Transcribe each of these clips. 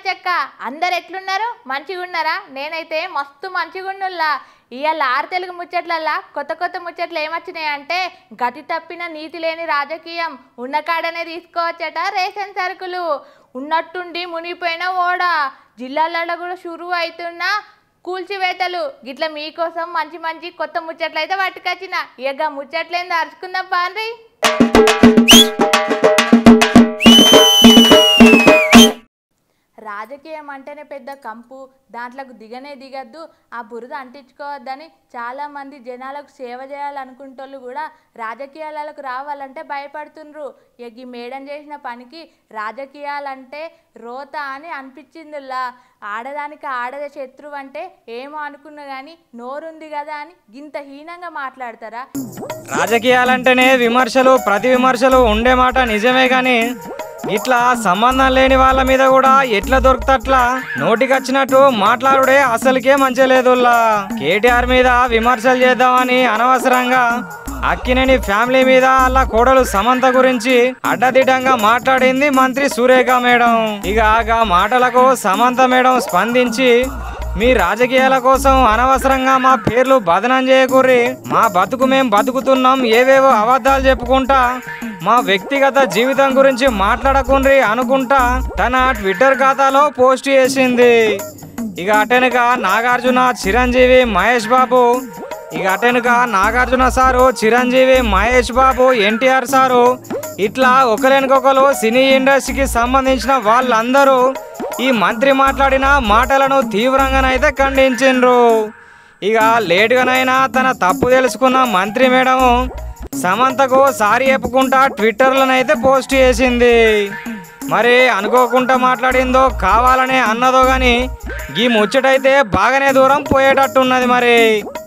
లచ్చక్క అందరు ఎట్లున్నారు మంచిగా ఉన్నారా నేనైతే మస్తు మంచిగా ఉన్నుల్లా ఇయాల ఆరు తెలుగు ముచ్చట్లల్లా కొత్త కొత్త ముచ్చట్లు ఏమొచ్చినాయి అంటే గతి తప్పిన నీతి లేని రాజకీయం ఉన్న కాడనే తీసుకోవచ్చట రేషన్ సరుకులు ఉన్నట్టుండి మునిగిపోయిన ఓడ జిల్లాలలో కూడా షురు అవుతున్న కూల్చివేతలు గిట్ల మీకోసం మంచి మంచి కొత్త ముచ్చట్లు అయితే పట్టుకొచ్చిన ఇక ముచ్చట్లేందో అరుచుకుందాం పాండ్రి రాజకీయం అంటేనే పెద్ద కంపు దాంట్లోకి దిగనే దిగద్దు ఆ బురద అంటించుకోవద్దని చాలామంది జనాలకు సేవ చేయాలనుకుంటోళ్ళు కూడా రాజకీయాలకు రావాలంటే భయపడుతుండ్రు ఈ మేడం చేసిన పనికి రాజకీయాలంటే రోత అని అనిపించిందిలా ఆడదానికి ఆడదే శత్రువు అంటే ఏమో అనుకున్నా కానీ నోరుంది కదా అని గింత హీనంగా మాట్లాడతారా రాజకీయాలంటేనే విమర్శలు ప్రతి విమర్శలు ఉండే మాట నిజమే కానీ ఇట్లా సంబంధం లేని వాళ్ళ మీద కూడా ఎట్లా దొరుకుతట్లా నోటికొచ్చినట్టు మాట్లాడుడే అసలుకే మంచి లేదుల్లా కేటీఆర్ మీద విమర్శలు చేద్దామని అనవసరంగా అక్కినేని ఫ్యామిలీ మీద అలా కోడలు సమంత గురించి అడ్డదిడ్డంగా మాట్లాడింది మంత్రి సురేఖ మేడం ఇక ఆ మాటలకు సమంత మేడం స్పందించి మీ రాజకీయాల కోసం అనవసరంగా మా పేర్లు బదనం చేయకూర్రి మా బతుకు మేం బతుకుతున్నాం ఏవేవో అబద్ధాలు చెప్పుకుంటా మా వ్యక్తిగత జీవితం గురించి మాట్లాడకుండ్రి అనుకుంటా తన ట్విట్టర్ ఖాతాలో పోస్ట్ చేసింది ఇక అటెనుక నాగార్జున చిరంజీవి మహేష్ బాబు ఇక అటెనుక నాగార్జున సారు చిరంజీవి మహేష్ బాబు ఎన్టీఆర్ సారు ఇట్లా ఒకరికొకరు సినీ ఇండస్ట్రీకి సంబంధించిన వాళ్ళందరూ ఈ మంత్రి మాట్లాడిన మాటలను తీవ్రంగానైతే ఖండించిండ్రు ఇక లేటుగానైనా తన తప్పు తెలుసుకున్న మంత్రి మేడం సమంతకు సారీ చెప్పుకుంటా ట్విట్టర్లోనైతే పోస్ట్ చేసింది మరి అనుకోకుండా మాట్లాడిందో కావాలనే అన్నదో గాని ఈ ముచ్చటైతే బాగానే దూరం పోయేటట్టున్నది మరి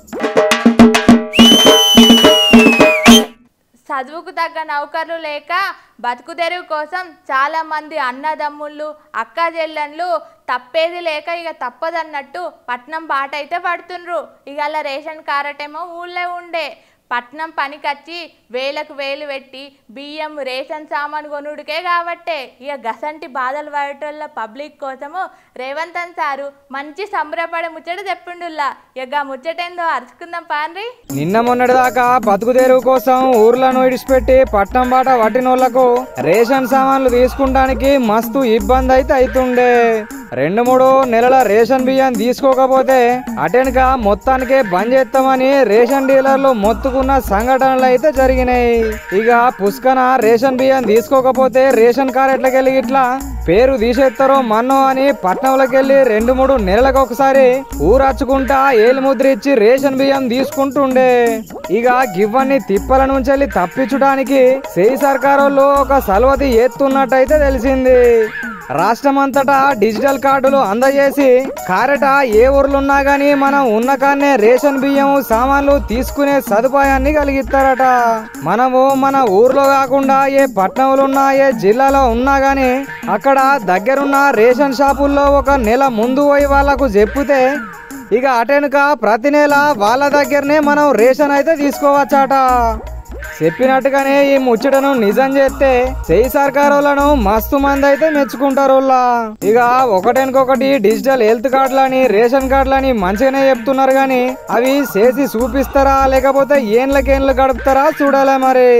చదువుకు తగ్గ నౌకర్లు లేక బతుకు తెరువు కోసం చాలా మంది అన్నదమ్ముళ్ళు అక్క చెల్లెళ్ళు తప్పేది లేక ఇక తప్పదన్నట్టు పట్నం బాట అయితే పడుతుండ్రు ఇక అలా రేషన్ కారటేమో ఊళ్ళో ఉండే పట్నం పనికొచ్చి వేలకు వేలు పెట్టి బియ్యం రేషన్ సామాను కొనుడికే కాబట్టే ఇక గసంటి బాధలు పడేటోళ్ళ పబ్లిక్ కోసము రేవంతన్ సారు మంచి సంబరపడే ముచ్చట చెప్పిండుల్లా ఇక ముచ్చటేందో అరుచుకుందాం పాండ్రి నిన్న మొన్నటి దాకా బతుకు తెరువు కోసం ఊర్లను ఇడిచిపెట్టి పట్నం బాట పట్టినోళ్లకు రేషన్ సామాన్లు తీసుకుంటానికి మస్తు ఇబ్బంది అయితే అవుతుండే 2-3 నెలల రేషన్ బియ్యం తీసుకోకపోతే అటెనుక మొత్తానికే బంద్ చేస్తామని రేషన్ డీలర్లు మొత్తుకున్న సంఘటనలు అయితే జరిగినాయి ఇక పుష్కన రేషన్ బియ్యం తీసుకోకపోతే రేషన్ కార్డు ఎట్లకెళ్ళి ఇట్లా పేరు తీసేస్తారో మన్నో అని పట్నంలోకి వెళ్ళి 2-3 నెలలకు ఒకసారి ఊరచ్చుకుంటా ఏలు ముద్ర ఇచ్చి రేషన్ బియ్యం తీసుకుంటుండే ఇక గివ్వన్ని తిప్పల నుంచి వెళ్ళి తప్పించడానికి సెయి సర్కారోళ్ళు ఒక సలవతి ఎత్తున్నట్టయితే తెలిసింది రాష్ట్రమంతటా డిజిటల్ కార్డులు అందజేసి కారట ఏ ఊర్లున్నా గానీ మనం ఉన్న కాన్నే రేషన్ బియ్యం సామాన్లు తీసుకునే సదుపాయాన్ని కలిగిస్తారట మనము మన ఊర్లో కాకుండా ఏ పట్టణంలో ఉన్నా ఏ జిల్లాలో ఉన్నా గానీ అక్కడ దగ్గరున్న రేషన్ షాపుల్లో ఒక నెల ముందు పోయి వాళ్లకు చెప్పుతే ఇక అటెనుక ప్రతి నెల వాళ్ళ దగ్గరనే మనం రేషన్ అయితే తీసుకోవచ్చట చెప్పినట్టుగానే ఈ ముచ్చటను నిజం చేస్తే సెయి సర్కారోళ్లను మస్తు మంది అయితే మెచ్చుకుంటారు ఇక ఒకటెనకొకటి డిజిటల్ హెల్త్ కార్డులని రేషన్ కార్డులని మంచిగానే చెప్తున్నారు గాని అవి చేసి చూపిస్తారా లేకపోతే ఏండ్లకేండ్లు గడుపుతారా చూడాలి మరి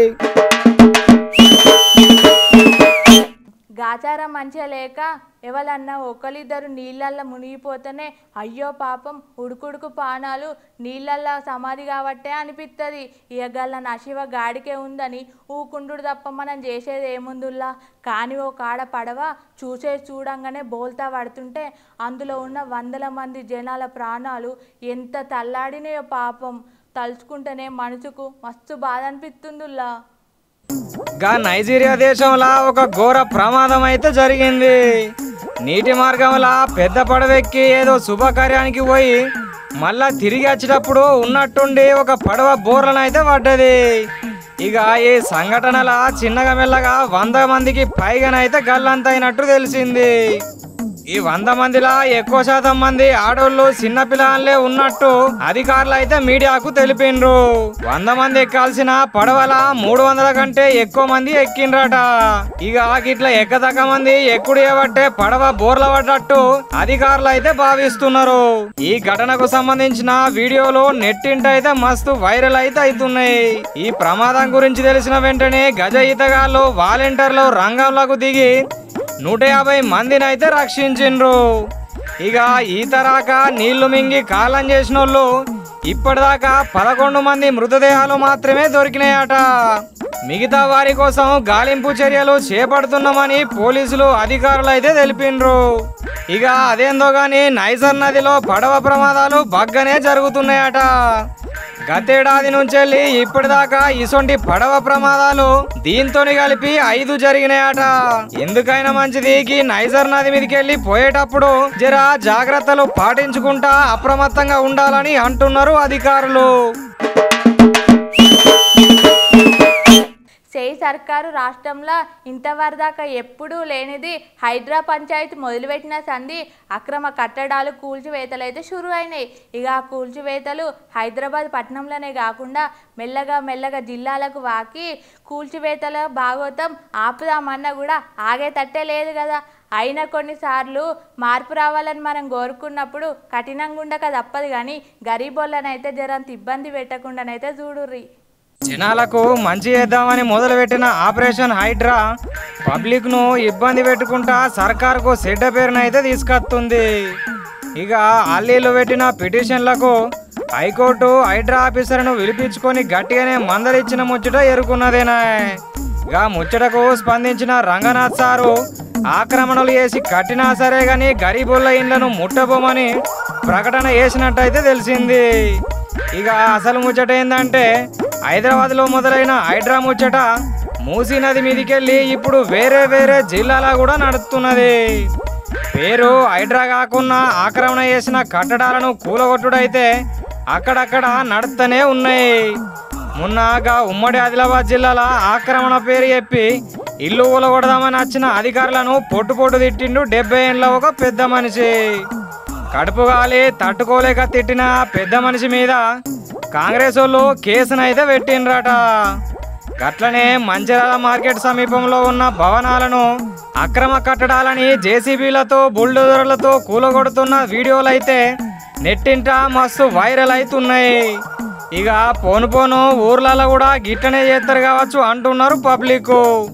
గాచారం మంచిగా లేక ఎవరన్నా ఒకరిద్దరు నీళ్ళల్లో మునిగిపోతేనే అయ్యో పాపం ఉడుకుడుకు పానాలు నీళ్ళల్లో సమాధి కాబట్టే అనిపిస్తుంది ఇయగల్ల నశివ గాడికే ఉందని ఊకుండు తప్ప మనం చేసేది ఏముందుల్లా కానీ ఓ కాడ పడవ చూడంగానే బోల్తా పడుతుంటే అందులో ఉన్న 100 మంది జనాల ప్రాణాలు ఎంత తల్లాడినాయో పాపం తలుచుకుంటేనే మనసుకు మస్తు బాధ అనిపిస్తుందిల్లా నైజీరియా దేశంలో ఒక ఘోర ప్రమాదం అయితే జరిగింది నీటి మార్గంలో పెద్ద పడవెక్కి ఏదో శుభకార్యానికి పోయి మళ్ళా తిరిగి వచ్చేటప్పుడు ఉన్నట్టుండి ఒక పడవ బోర్లను అయితే పడ్డది ఇక ఈ సంఘటనల చిన్నగా మెల్లగా 100 మందికి పైగానైతే గల్లంతైనట్టు తెలిసింది ఈ 100 మందిలా ఎక్కువ శాతం మంది ఆడోళ్ళు చిన్న పిల్లలే ఉన్నట్టు అధికారులు అయితే మీడియాకు తెలిపిండ్రు. 100 మంది ఎక్కాల్సిన పడవల 300 కంటే ఎక్కువ మంది ఎక్కిండ్రట. ఇక గిట్ల ఎక్కదక్క మంది ఎక్కుడు ఏబట్టే పడవ బోర్ల పడ్డట్టు అధికారులు అయితే భావిస్తున్నారు. ఈ ఘటనకు సంబంధించిన వీడియోలు నెట్టింట అయితే మస్తు వైరల్ అయితే అవుతున్నాయి. ఈ ప్రమాదం గురించి తెలిసిన వెంటనే గజ ఈతగాళ్ళు వాలంటీర్లు రంగంలోకి దిగి 150 మందిని అయితే రక్షించిండ్రు. ఇక ఈత రాక నీళ్లు మింగి కాలం చేసిన వాళ్ళు ఇప్పటిదాకా 11 మంది మృతదేహాలు మాత్రమే దొరికినాయట. మిగతా వారి కోసం గాలింపు చర్యలు చేపడుతున్నామని పోలీసులు అధికారులు అయితే తెలిపిండ్రు. ఇక అదేందో గాని నైజర్ నదిలో పడవ ప్రమాదాలు బగ్గనే జరుగుతున్నాయట. గతేడాది నుంచి ఇప్పటిదాకా ఇసొంటి పడవ ప్రమాదాలు దీంతో కలిపి 5 జరిగినాయట. ఎందుకైనా మంచిది నైజర్ నది మీదకి వెళ్ళి పోయేటప్పుడు జర జాగ్రత్తలు పాటించుకుంటా అప్రమత్తంగా ఉండాలని అంటున్నారు అధికారులు. చేయి సర్కారు రాష్ట్రంలో ఇంతవరదాకా ఎప్పుడూ లేనిది హైడ్రా పంచాయతీ మొదలుపెట్టిన సంధి అక్రమ కట్టడాలు కూల్చివేతలు అయితే షురు అయినాయి. ఇక ఆ కూల్చివేతలు హైదరాబాద్ పట్టణంలోనే కాకుండా మెల్లగా జిల్లాలకు వాకి కూల్చివేతల భాగోతం ఆపుదామన్నా కూడా ఆగేటట్టే లేదు కదా. అయినా కొన్నిసార్లు మార్పు రావాలని మనం కోరుకున్నప్పుడు కఠినంగా ఉండక తప్పదు. కానీ గరీబోళ్ళనైతే జరంత ఇబ్బంది పెట్టకుండానైతే చూడుర్రి. జనాలకు మంచి చేద్దామని మొదలుపెట్టిన ఆపరేషన్ హైడ్రా పబ్లిక్ ను ఇబ్బంది పెట్టుకుంటా సర్కారుకు చెడ్డ పేరునైతే తీసుకొస్తుంది. ఇక అల్లీలు పెట్టిన పిటిషన్లకు హైకోర్టు హైడ్రా ఆఫీసర్ను పిలిపించుకొని గట్టిగానే మందలిచ్చిన ముచ్చట ఎరుకున్నదేనా. ఇక ముచ్చటకు స్పందించిన రంగనాథ్ సారు ఆక్రమణలు చేసి కట్టినా సరే గాని గరీబుల ఇండ్లను ముట్టబోమని ప్రకటన చేసినట్టయితే తెలిసింది. ఇక అసలు ముచ్చట ఏందంటే హైదరాబాద్లో మొదలైన హైడ్రా ముచ్చట మూసీ నది మీదికెళ్ళి ఇప్పుడు వేరే జిల్లాలో కూడా నడుస్తున్నది. పేరు హైడ్రా కాకుండా ఆక్రమణ చేసిన కట్టడాలను కూలగొట్టుడైతే అక్కడక్కడ నడుస్తూనే ఉన్నాయి. మొన్నగా ఉమ్మడి ఆదిలాబాద్ జిల్లాల ఆక్రమణ పేరు చెప్పి ఇల్లు కూలగొడదామని వచ్చిన అధికారులను పొట్టు తిట్టిండు 70 ఏళ్ళ ఒక పెద్ద మనిషి. కడుపు గాలి తట్టుకోలేక తిట్టిన పెద్ద మనిషి మీద కాంగ్రెస్ వాళ్ళు కేసునైతే పెట్టిండ్రట. గట్లనే మంచిర్యాల మార్కెట్ సమీపంలో ఉన్న భవనాలను అక్రమ కట్టడాలని జేసీబీలతో బుల్డోజర్లతో కూలగొడుతున్న వీడియోలు అయితే నెట్టింట మస్తు వైరల్ అవుతున్నాయి. ఇక పోను ఊర్లలో కూడా గిట్టనే చేస్తారు కావచ్చు అంటున్నారు పబ్లిక్.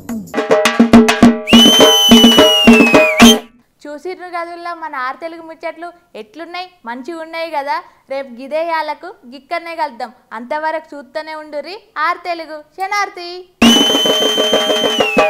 చూసిర్రు గదుల్లో మన ఆర్ తెలుగు ముచ్చట్లు ఎట్లున్నాయి, మంచిగా ఉన్నాయి కదా. రేపు గిదేయాలకు గిక్కనే కలుద్దాం. అంతవరకు చూస్తూనే ఉండుర్రి ఆర్ తెలుగు. శనార్థి.